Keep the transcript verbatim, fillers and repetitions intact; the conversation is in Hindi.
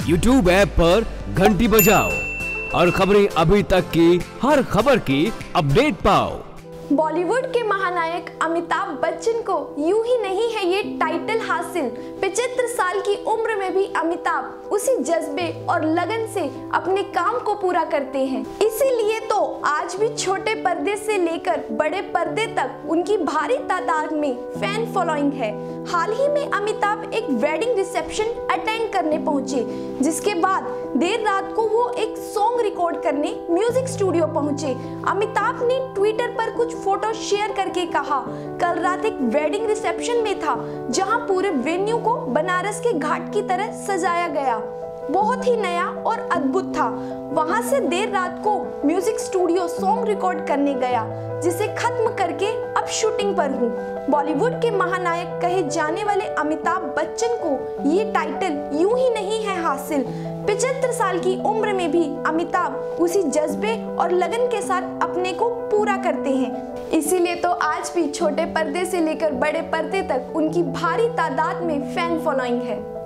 यूट्यूब ऐप पर घंटी बजाओ और खबरें अभी तक की हर खबर की अपडेट पाओ। बॉलीवुड के महानायक अमिताभ बच्चन को यूं ही नहीं है ये टाइटल हासिल। पचहत्तर साल की उम्र में भी अमिताभ उसी जज्बे और लगन से अपने काम को पूरा करते हैं। इसीलिए तो आज भी छोटे पर्दे से लेकर बड़े पर्दे तक उनकी भारी तादाद में फैन फॉलोइंग है। हाल ही में अमिताभ एक वेडिंग रिसेप्शन अटेंड करने पहुंचे, जिसके बाद देर रात को वो एक सॉन्ग रिकॉर्ड करने म्यूजिक स्टूडियो पहुंचे। अमिताभ ने ट्विटर पर कुछ फोटो शेयर करके कहा, कल रात एक वेडिंग रिसेप्शन में था जहां पूरे वेन्यू को बनारस के घाट की तरह सजाया गया। बहुत ही नया और अद्भुत था। वहां से देर रात को म्यूजिक स्टूडियो सॉन्ग रिकॉर्ड करने गया, जिसे खत्म करके अब शूटिंग पर हूँ। बॉलीवुड के महानायक कहे जाने वाले अमिताभ बच्चन को ये टाइटल यूं ही नहीं है हासिल। पचहत्तर साल की उम्र में भी अमिताभ उसी जज्बे और लगन के साथ अपने को पूरा करते हैं। इसीलिए तो आज भी छोटे पर्दे से लेकर बड़े पर्दे तक उनकी भारी तादाद में फैन फॉलोइंग है।